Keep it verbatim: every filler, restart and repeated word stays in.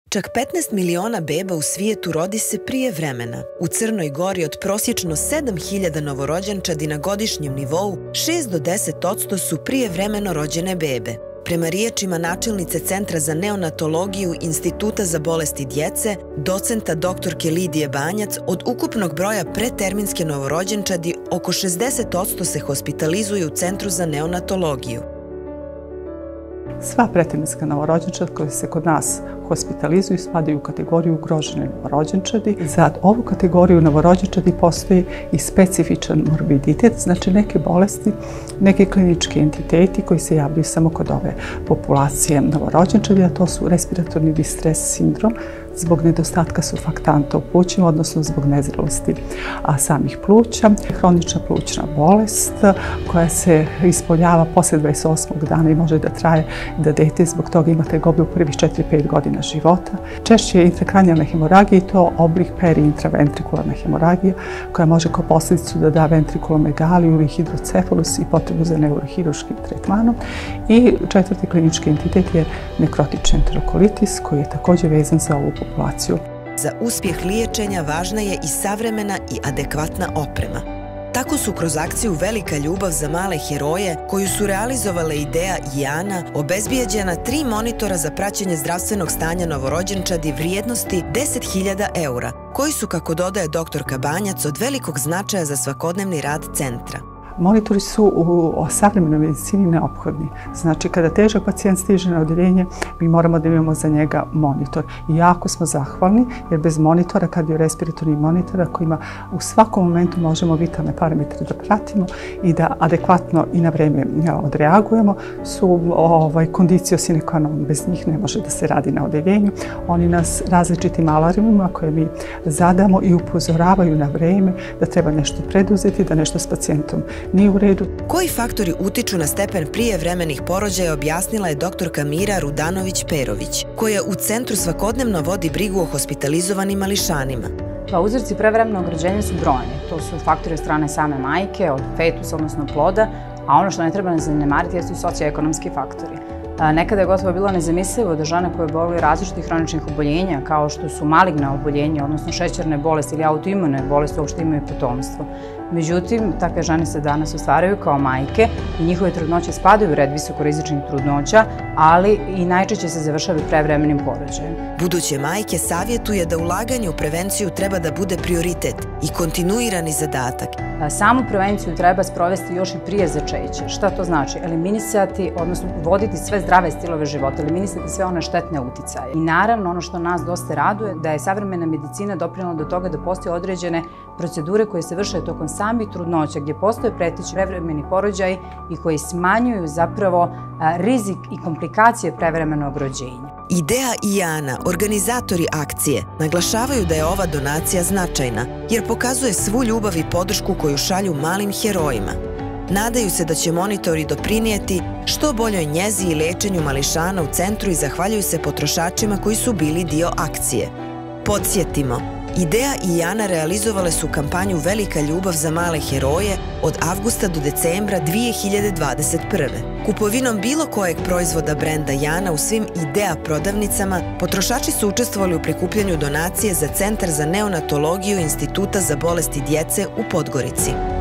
Čak petnaest miliona beba u svijetu rodi se prije vremena. U Crnoj Gori od prosječno sedam hiljada novorođenčadi na godišnjem nivou, šest do deset posto su prijevremeno rođene bebe. Prema riječima načelnice Centra za neonatologiju Instituta za bolesti djece, docenta doktorke Lidije Banjac, od ukupnog broja preterminske novorođenčadi oko šezdeset posto se hospitalizuju u Centru za neonatologiju. Sva preterminska novorođenčad koja se kod nas hospitalizuju spadaju u kategoriju ugrožene novorođenčadi. Za ovu kategoriju novorođenčadi postoji i specifičan morbiditet, znači neke bolesti, neki klinički entiteti koji se javljaju samo kod ove populacije novorođenčadi, a to su respiratorni distres sindrom zbog nedostatka surfaktanta u plućima, odnosno zbog nezrelosti samih pluća, hronična plućna bolest koja se ispoljava posle dvadeset osmog dana i može da traje da dete zbog toga ima tegobe u prvih četiri do pet godina života. Češće je intrakranijalna hemoragija i to oblik peri-intraventrikularna hemoragija koja može kao posljedicu da da ventrikulomegaliju ili hidrocefalus i potrebu za neurohiruškim tretmanom. I četvrti klinički entitet je nekrotični enterokolitis koji je također vezan za ovu populaciju. Za uspjeh liječenja važna je i savremena i adekvatna oprema. Tako su kroz akciju Velika ljubav za male heroje, koju su realizovale Idea i Ana, obezbijeđena tri monitora za praćenje zdravstvenog stanja novorođenčadi vrijednosti deset hiljada eura, koji su, kako dodaje doktorka Banjac, od velikog značaja za svakodnevni rad centra. Monitori su u savremenoj medicini neophodni. Znači, kada težak pacijent stiže na odeljenje, mi moramo da imamo za njega monitor. I jako smo zahvalni, jer bez monitora, kardiorespiratornih monitora, kojima u svakom momentu možemo vitalne parametre da pratimo i da adekvatno i na vreme odreagujemo, su kondicio sine qua non. Bez njih ne može da se radi na odeljenju. Oni nas različitim alarmima koje mi zadamo i upozoravaju na vreme da treba nešto preduzeti, da nešto s pacijentom nije u redu. Koji faktori utiču na stepen prijevremenih porođaja objasnila je doktorka Mira Rudanović-Perović, koja u centru svakodnevno vodi brigu o hospitalizovanim mališanima. Uzroci prevremenog rođenja su brojni. To su faktori od strane same majke, od fetusa, odnosno ploda, a ono što ne treba ne zanemariti jesu socioekonomski faktori. Nekada je gotovo bilo nezamislivo da žene koje boluju različitih hroničnih oboljenja, kao što su maligna oboljenja, odnosno šećerne bolesti ili autoimune bolesti, uopšte imaju potomstvo. Međutim, takve žene se danas ostvaraju kao majke i njihove trudnoće spadaju u red visokorizičnih trudnoća, ali i najčešće se završavaju prevremenim porođajem. Buduće majke savjetuje da ulaganje u prevenciju treba da bude prioritet i kontinuirani zadatak. Samu prevenciju treba sprovesti još i prije začeća. Šta to znači? Eliminisati, odnosno voditi sve zdrave stilove života, eliminisati sve one štetne uticaje. I naravno, ono što nas dosta raduje, da je savremena medicina doprinela do toga da postoje određene procedure koje se vrše tokom samih trudnoća, gdje postoje preteći prevremeni porođaj i koji smanjuju zapravo rizik i komplikacije prevremenog rođenja. Idea i Ana, organizatori akcije, naglašavaju da je ova donacija značajna, jer pokazuje svu ljubav i podršku koju šalju malim herojima. Nadaju se da će monitori doprinijeti što boljoj njezi i lečenju mališana u centru i zahvaljuju se potrošačima koji su bili dio akcije. Podsjetimo, Idea i Ana realizovale su kampanju Velika ljubav za male heroje od avgusta do decembra dvije hiljade dvadeset prve. Kupovinom bilo kojeg proizvoda brenda Jana u svim Idea prodavnicama, potrošači su učestvovali u prikupljanju donacije za Centar za neonatologiju Instituta za bolesti djece u Podgorici.